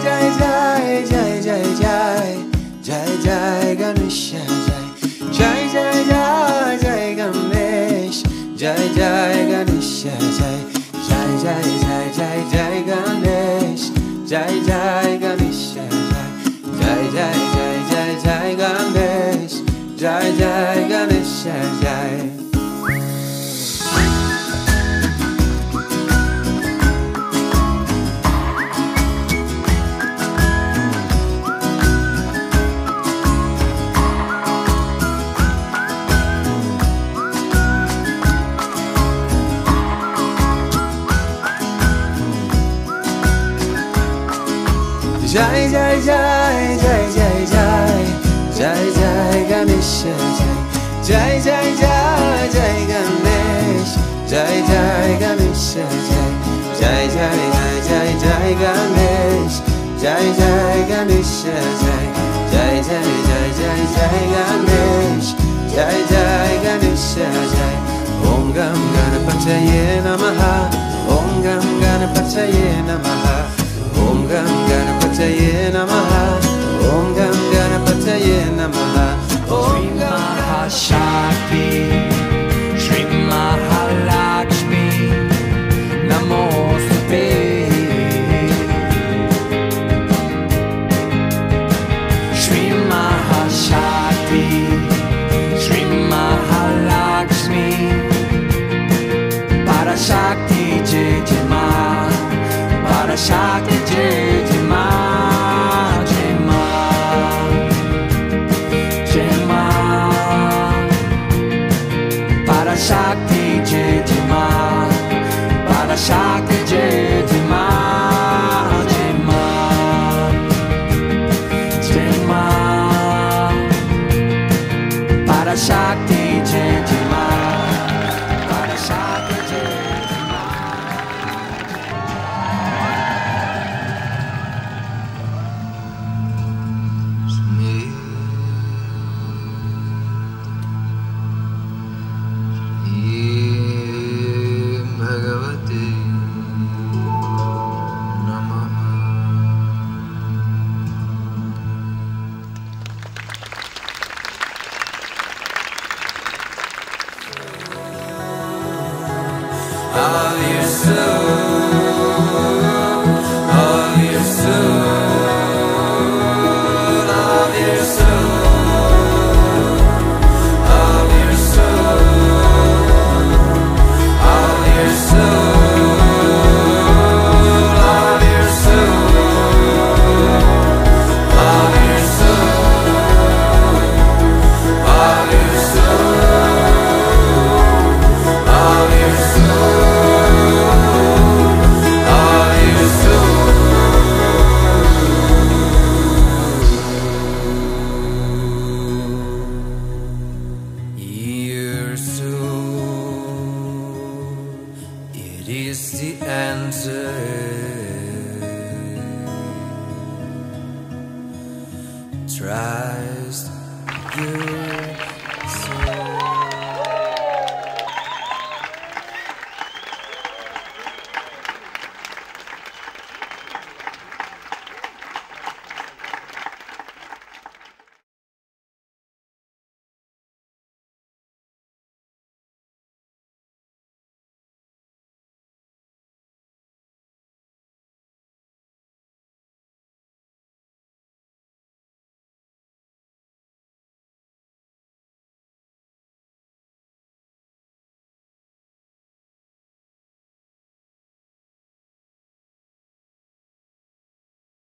jai jai jai jai jai jai jai Ganesha jai jai jai jai Ganesh jai jai Ganesha jai jai jai jai jai Ganesh jai jai Ganesha jai jai jai jai jai Ganesh jai jai Ganesha jai. Jai jai jai jai jai jai jai jai Ganesha jai jai jai jai Ganesh jai jai Ganesha jai jai jai jai jai Ganesh jai jai Ganesha jai jai jai jai jai Ganesh jai jai Ganesha jai. Om Gam Ganapataye Namaha, Om Gam Ganapataye Namaha, Om Gam Ganapataye Namaha, Om Gam Ganapataye Namaha. Shri Mahashakti, Shri Mahalakshmi, Namoste. Shri Mahashakti, Shri Mahalakshmi, Parashakti Jai Jai Ma, Parashakti Jai Jai Ma, Jai Ma, Jai Ma, Parashakti Jai Jai Ma, Parashakti Jai Jai Ma, Jai Ma, Jai Ma, Parashakti Jai Jai Ma, Parashakti Jai Jai Ma. Bhagavate Namaha. Of your soul, of your soul, of your soul, of your soul, of your soul, of your soul, of your soul, of your soul, of your Your soul, it is the answer. Trust you.